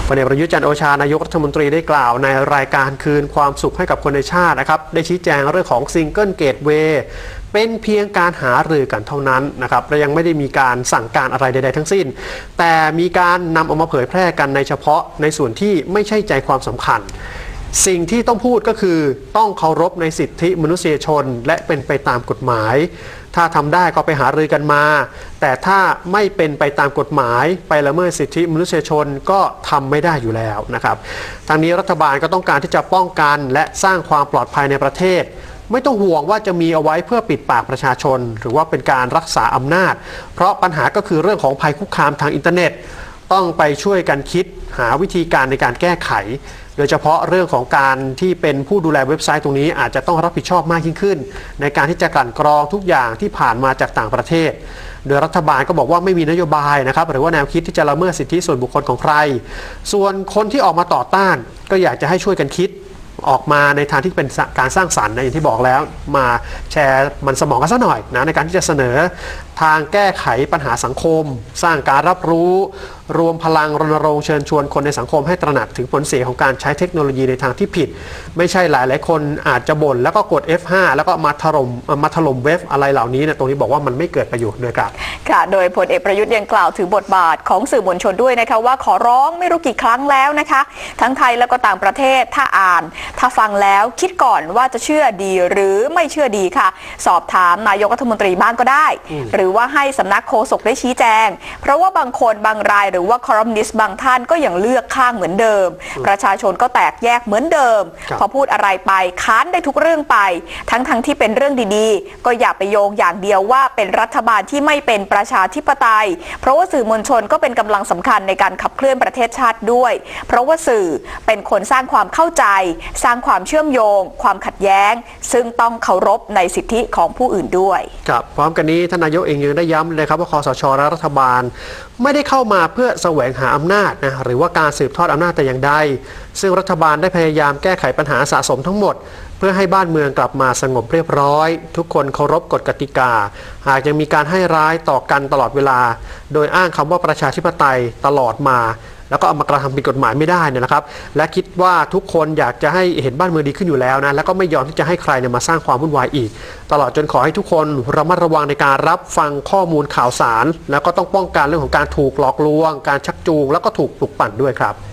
พลเอกประยุทธ์จันทร์โอชานายกรัฐมนตรีได้กล่าวในรายการคืนความสุขให้กับคนในชาตินะครับได้ชี้แจงเรื่องของซิงเกิลเกตเวย์เป็นเพียงการหารือกันเท่านั้นนะครับและยังไม่ได้มีการสั่งการอะไรใดๆทั้งสิ้นแต่มีการนำออกมาเผยแพร่กันในเฉพาะในส่วนที่ไม่ใช่ใจความสำคัญสิ่งที่ต้องพูดก็คือต้องเคารพในสิทธิมนุษยชนและเป็นไปตามกฎหมายถ้าทำได้ก็ไปหารือกันมาแต่ถ้าไม่เป็นไปตามกฎหมายไปละเมิดสิทธิมนุษยชนก็ทำไม่ได้อยู่แล้วนะครับทางนี้รัฐบาลก็ต้องการที่จะป้องกันและสร้างความปลอดภัยในประเทศไม่ต้องห่วงว่าจะมีเอาไว้เพื่อปิดปากประชาชนหรือว่าเป็นการรักษาอำนาจเพราะปัญหาก็คือเรื่องของภัยคุกคามทางอินเทอร์เน็ตต้องไปช่วยกันคิดหาวิธีการในการแก้ไขโดยเฉพาะเรื่องของการที่เป็นผู้ดูแลเว็บไซต์ตรงนี้อาจจะต้องรับผิดชอบมากยิ่งขึ้นในการที่จะกลั่นกรองทุกอย่างที่ผ่านมาจากต่างประเทศโดยรัฐบาลก็บอกว่าไม่มีนโยบายนะครับหรือว่าแนวคิดที่จะละเมิดสิทธิส่วนบุคคลของใครส่วนคนที่ออกมาต่อต้านก็อยากจะให้ช่วยกันคิดออกมาในทางที่เป็นการสร้างสรรค์นะอย่างที่บอกแล้วมาแชร์มันสมองกันสักหน่อยนะในการที่จะเสนอทางแก้ไขปัญหาสังคมสร้างการรับรู้รวมพลังรณรงค์เชิญชวนคนในสังคมให้ตระหนักถึงผลเสียของการใช้เทคโนโลยีในทางที่ผิดไม่ใช่หลายคนอาจจะบ่นแล้วก็กด F5 แล้วก็มาถล่มเว็บอะไรเหล่านี้นะตรงนี้บอกว่ามันไม่เกิดประโยชน์ด้วยครับค่ะโดยพลเอกประยุทธ์ยังกล่าวถึงบทบาทของสื่อมวลชนด้วยนะคะว่าขอร้องไม่รู้กี่ครั้งแล้วนะคะทั้งไทยแล้วก็ต่างประเทศถ้าอ่านถ้าฟังแล้วคิดก่อนว่าจะเชื่อดีหรือไม่เชื่อดีค่ะสอบถามนายกรัฐมนตรีบ้างก็ได้หรือว่าให้สำนักโฆษกได้ชี้แจงเพราะว่าบางคนบางรายหรือว่าคอลัมนิสต์บางท่านก็ยังเลือกข้างเหมือนเดิมประชาชนก็แตกแยกเหมือนเดิมพอพูดอะไรไปค้านได้ทุกเรื่องไปทั้งที่เป็นเรื่องดีๆก็อย่าไปโยงอย่างเดียวว่าเป็นรัฐบาลที่ไม่เป็นประชาธิปไตยเพราะว่าสื่อมวลชนก็เป็นกำลังสำคัญในการขับเคลื่อนประเทศชาติด้วยเพราะว่าสื่อเป็นคนสร้างความเข้าใจสร้างความเชื่อมโยงความขัดแย้งซึ่งต้องเคารพในสิทธิของผู้อื่นด้วยครับพร้อมกันนี้ท่านนายกเองยังได้ย้ำเลยครับว่าคสช.และรัฐบาลไม่ได้เข้ามาเพื่อแสวงหาอำนาจนะหรือว่าการสืบทอดอำนาจแต่อย่างใดซึ่งรัฐบาลได้พยายามแก้ไขปัญหาสะสมทั้งหมดเพื่อให้บ้านเมืองกลับมาสงบเรียบร้อยทุกคนเคารพกฎกติกาหากยังมีการให้ร้ายต่อกันตลอดเวลาโดยอ้างคำว่าประชาธิปไตยตลอดมาแล้วก็เอามากระทำผิดกฎหมายไม่ได้นะครับและคิดว่าทุกคนอยากจะให้เห็นบ้านเมืองดีขึ้นอยู่แล้วนะแล้วก็ไม่ยอมที่จะให้ใครมาสร้างความวุ่นวายอีกตลอดจนขอให้ทุกคนระมัดระวังในการรับฟังข้อมูลข่าวสารแล้วก็ต้องป้องกันเรื่องของการถูกหลอกลวงการชักจูงแล้วก็ถูกปลุกปั่นด้วยครับ